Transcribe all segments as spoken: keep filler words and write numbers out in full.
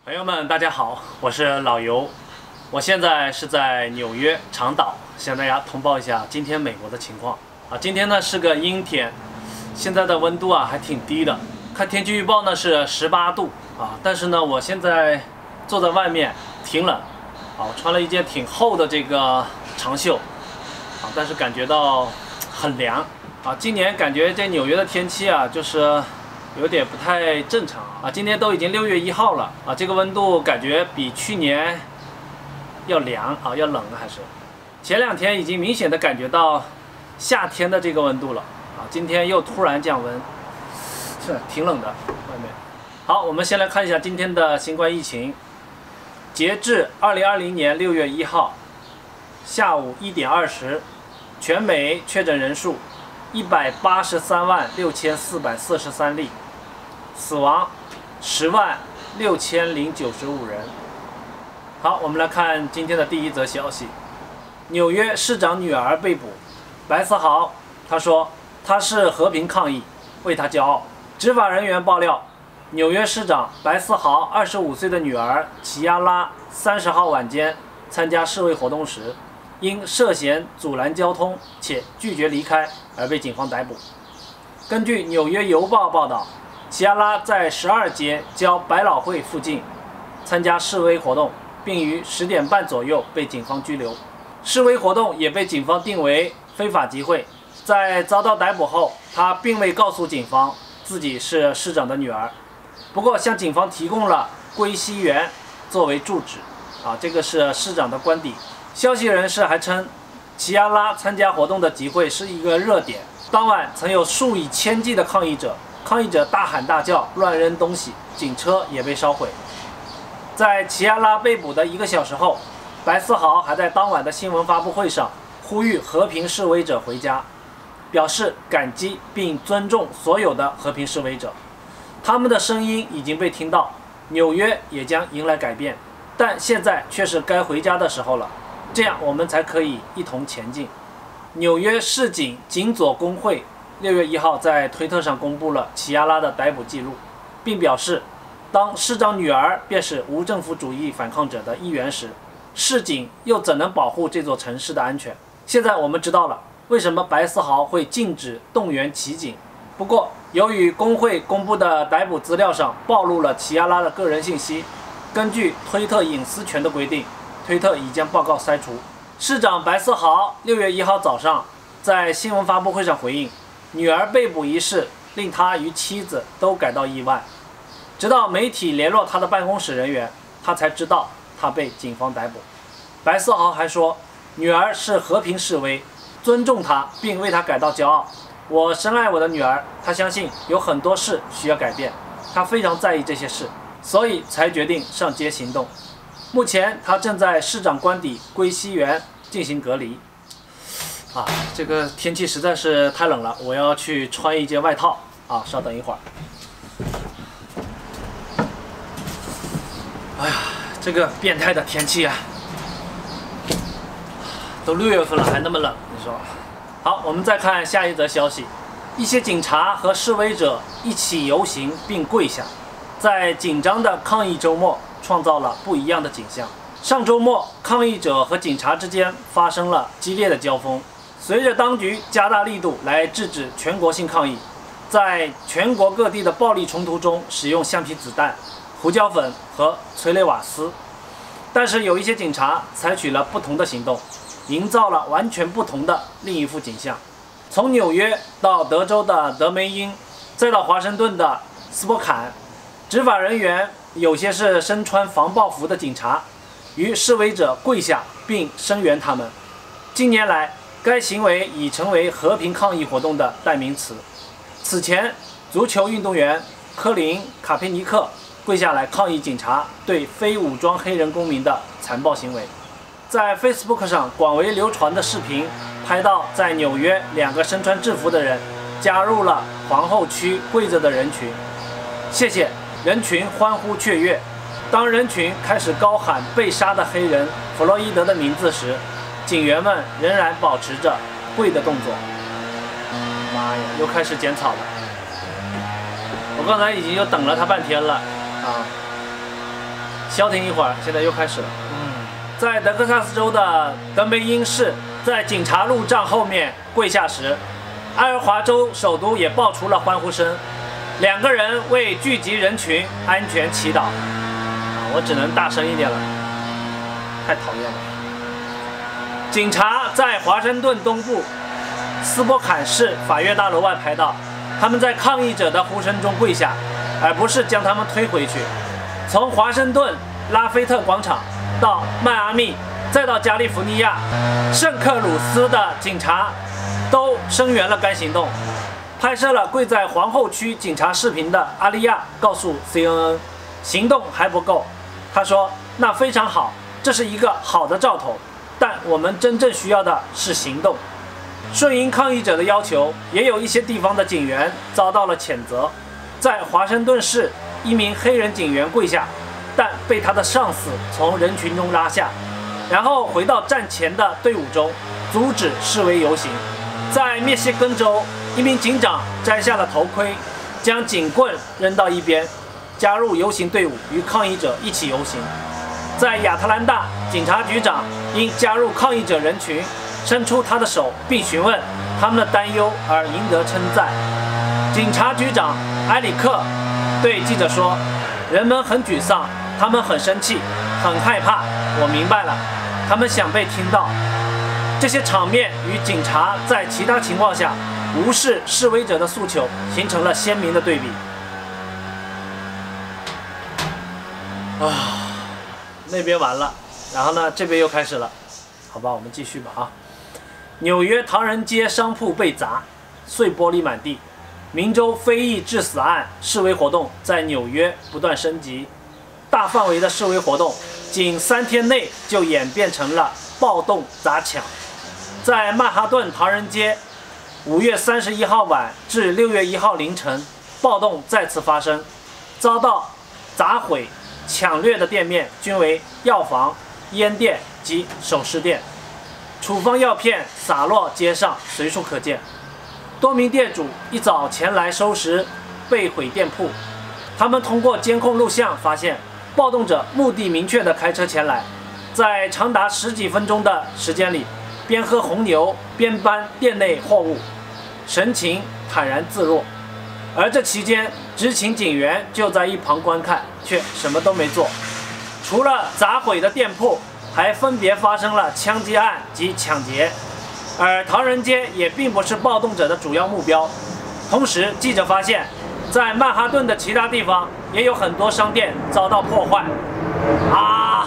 朋友们，大家好，我是老尤，我现在是在纽约长岛，向大家通报一下今天美国的情况啊。今天呢是个阴天，现在的温度啊还挺低的，看天气预报呢是十八度啊，但是呢我现在坐在外面挺冷啊，我穿了一件挺厚的这个长袖啊，但是感觉到很凉啊。今年感觉这纽约的天气啊就是有点不太正常啊！今天都已经六月一号了啊，这个温度感觉比去年要凉啊，要冷还是？前两天已经明显的感觉到夏天的这个温度了啊，今天又突然降温，是挺冷的外面。好，我们先来看一下今天的新冠疫情。截至二零二零年六月一号下午一点二十，全美确诊人数一百八十三万六千四百四十三例，死亡十万六千零九十五人。好，我们来看今天的第一则消息：纽约市长女儿被捕。白思豪他说他是和平抗议，为他骄傲。执法人员爆料，纽约市长白思豪二十五岁的女儿齐亚拉三十号晚间参加示威活动时，因涉嫌阻拦交通且拒绝离开而被警方逮捕。根据《纽约邮报》报道，齐亚拉在十二街郊百老汇附近参加示威活动，并于十点半左右被警方拘留。示威活动也被警方定为非法集会。在遭到逮捕后，他并未告诉警方自己是市长的女儿，不过向警方提供了归西园作为住址。啊，这个是市长的官邸。消息人士还称，齐亚拉参加活动的集会是一个热点。当晚曾有数以千计的抗议者，抗议者大喊大叫，乱扔东西，警车也被烧毁。在齐亚拉被捕的一个小时后，白思豪还在当晚的新闻发布会上呼吁和平示威者回家，表示感激并尊重所有的和平示威者，他们的声音已经被听到，纽约也将迎来改变，但现在却是该回家的时候了。这样我们才可以一同前进。纽约市警警佐工会六月一号在推特上公布了齐亚拉的逮捕记录，并表示，当市长女儿便是无政府主义反抗者的一员时，市警又怎能保护这座城市的安全？现在我们知道了为什么白思豪会禁止动员骑警。不过，由于工会公布的逮捕资料上暴露了齐亚拉的个人信息，根据推特隐私权的规定，推特已将报告筛除。市长白思豪六月一号早上在新闻发布会上回应，女儿被捕一事令他与妻子都感到意外，直到媒体联络他的办公室人员，他才知道他被警方逮捕。白思豪还说，女儿是和平示威，尊重她并为她感到骄傲。我深爱我的女儿，她相信有很多事需要改变，她非常在意这些事，所以才决定上街行动。目前他正在市长官邸归西园进行隔离。啊，这个天气实在是太冷了，我要去穿一件外套啊，稍等一会儿。哎呀，这个变态的天气啊，都六月份了还那么冷，你说？好，我们再看下一则消息，一些警察和示威者一起游行并跪下，在紧张的抗议周末创造了不一样的景象。上周末，抗议者和警察之间发生了激烈的交锋。随着当局加大力度来制止全国性抗议，在全国各地的暴力冲突中使用橡皮子弹、胡椒粉和催泪瓦斯。但是有一些警察采取了不同的行动，营造了完全不同的另一幅景象。从纽约到德州的德梅因，再到华盛顿的斯波坎，执法人员有些是身穿防暴服的警察，与示威者跪下并声援他们。近年来，该行为已成为和平抗议活动的代名词。此前，足球运动员科林·卡佩尼克跪下来抗议警察对非武装黑人公民的残暴行为。在 Facebook 上广为流传的视频拍到，在纽约两个身穿制服的人加入了皇后区跪着的人群。谢谢！人群欢呼雀跃。当人群开始高喊被杀的黑人弗洛伊德的名字时，警员们仍然保持着跪的动作。妈呀，又开始剪草了！我刚才已经又等了他半天了啊！ 消停一会儿，现在又开始了。嗯，在德克萨斯州的德梅因市，在警察路障后面跪下时，爱荷华州首都也爆出了欢呼声。两个人为聚集人群安全祈祷。啊，我只能大声一点了，太讨厌了。警察在华盛顿东部斯波坎市法院大楼外拍到，他们在抗议者的呼声中跪下，而不是将他们推回去。从华盛顿拉菲特广场到迈阿密，再到加利福尼亚圣克鲁斯的警察都声援了该行动。拍摄了跪在皇后区警察视频的阿利亚告诉 C N N， 行动还不够。他说：“那非常好，这是一个好的兆头，但我们真正需要的是行动。”顺应抗议者的要求，也有一些地方的警员遭到了谴责。在华盛顿市，一名黑人警员跪下，但被他的上司从人群中拉下，然后回到站前的队伍中，阻止示威游行。在密歇根州，一名警长摘下了头盔，将警棍扔到一边，加入游行队伍，与抗议者一起游行。在亚特兰大，警察局长因加入抗议者人群，伸出他的手并询问他们的担忧而赢得称赞。警察局长埃里克对记者说：“人们很沮丧，他们很生气，很害怕。我明白了，他们想被听到。”这些场面与警察在其他情况下无视示威者的诉求形成了鲜明的对比。啊，那边完了，然后呢，这边又开始了。好吧，我们继续吧啊。纽约唐人街商铺被砸，碎玻璃满地。明州非裔致死案示威活动在纽约不断升级，大范围的示威活动仅三天内就演变成了暴动砸抢。在曼哈顿唐人街，五月三十一号晚至六月一号凌晨，暴动再次发生，遭到砸毁、抢掠的店面均为药房、烟店及首饰店，处方药片洒落街上，随处可见。多名店主一早前来收拾被毁店铺，他们通过监控录像发现，暴动者目的明确地开车前来，在长达十几分钟的时间里，边喝红牛边搬店内货物，神情坦然自若。而这期间，执勤警员就在一旁观看，却什么都没做。除了砸毁的店铺，还分别发生了枪击案及抢劫。而唐人街也并不是暴动者的主要目标。同时，记者发现，在曼哈顿的其他地方也有很多商店遭到破坏。啊！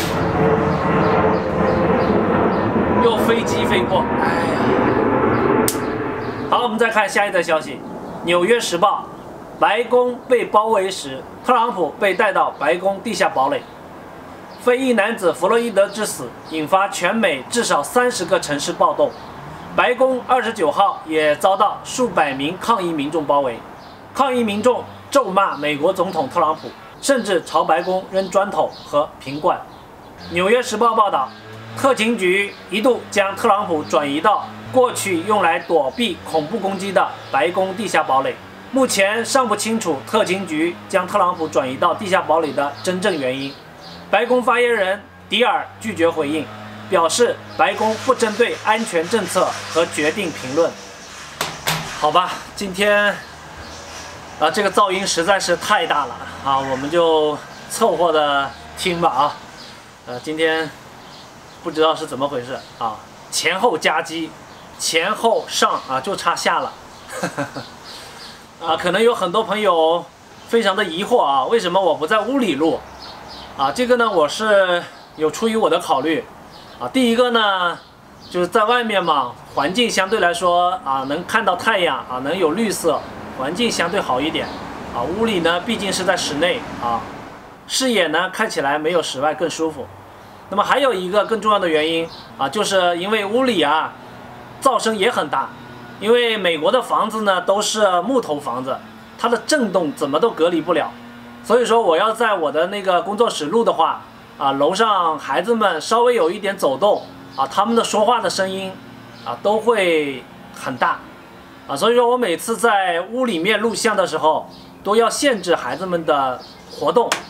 又飞机飞过，哎呀！好，我们再看下一则消息，《纽约时报》：白宫被包围时，特朗普被带到白宫地下堡垒。非裔男子弗洛伊德之死引发全美至少三十个城市暴动，白宫二十九号也遭到数百名抗议民众包围。抗议民众咒骂美国总统特朗普，甚至朝白宫扔砖头和瓶罐。《纽约时报》报道，特勤局一度将特朗普转移到过去用来躲避恐怖攻击的白宫地下堡垒。目前尚不清楚特勤局将特朗普转移到地下堡垒的真正原因。白宫发言人迪尔拒绝回应，表示白宫不针对安全政策和决定评论。好吧，今天啊这个噪音实在是太大了啊，我们就凑合的听吧啊。呃，今天不知道是怎么回事啊，前后夹击，前后上啊，就差下了。啊，可能有很多朋友非常的疑惑啊，为什么我不在屋里录？啊，这个呢，我是有出于我的考虑，啊，第一个呢，就是在外面嘛，环境相对来说啊，能看到太阳啊，能有绿色，环境相对好一点，啊，屋里呢毕竟是在室内啊，视野呢看起来没有室外更舒服。那么还有一个更重要的原因啊，就是因为屋里啊，噪声也很大，因为美国的房子呢都是木头房子，它的震动怎么都隔离不了。所以说我要在我的那个工作室录的话，啊，楼上孩子们稍微有一点走动，啊，他们的说话的声音，啊，都会很大，啊，所以说我每次在屋里面录像的时候，都要限制孩子们的活动，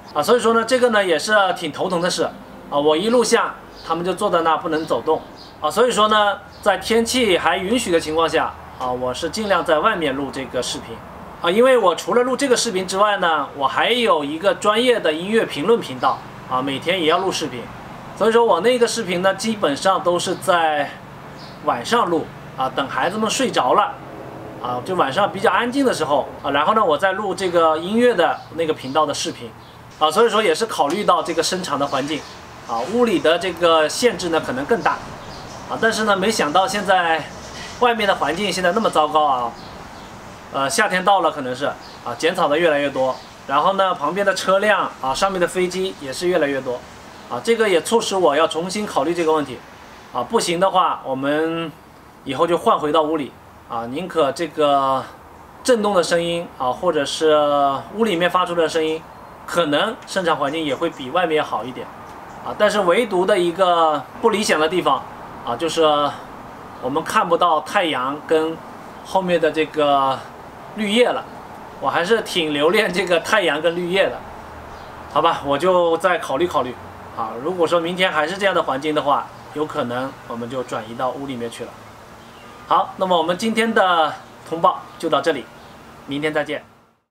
啊，所以说呢，这个呢也是挺头疼的事啊。我一录像，他们就坐在那不能走动啊。所以说呢，在天气还允许的情况下啊，我是尽量在外面录这个视频啊，因为我除了录这个视频之外呢，我还有一个专业的音乐评论频道啊，每天也要录视频。所以说我那个视频呢，基本上都是在晚上录啊，等孩子们睡着了。啊，就晚上比较安静的时候啊，然后呢，我再录这个音乐的那个频道的视频，啊，所以说也是考虑到这个声场的环境，啊，屋里的这个限制呢可能更大，啊，但是呢，没想到现在外面的环境现在那么糟糕啊，呃，夏天到了可能是啊，剪草的越来越多，然后呢，旁边的车辆啊，上面的飞机也是越来越多，啊，这个也促使我要重新考虑这个问题，啊，不行的话，我们以后就换回到屋里。啊，宁可这个震动的声音啊，或者是屋里面发出的声音，可能声场环境也会比外面好一点啊。但是唯独的一个不理想的地方啊，就是我们看不到太阳跟后面的这个绿叶了。我还是挺留恋这个太阳跟绿叶的，好吧？我就再考虑考虑啊。如果说明天还是这样的环境的话，有可能我们就转移到屋里面去了。好，那么我们今天的通报就到这里，明天再见。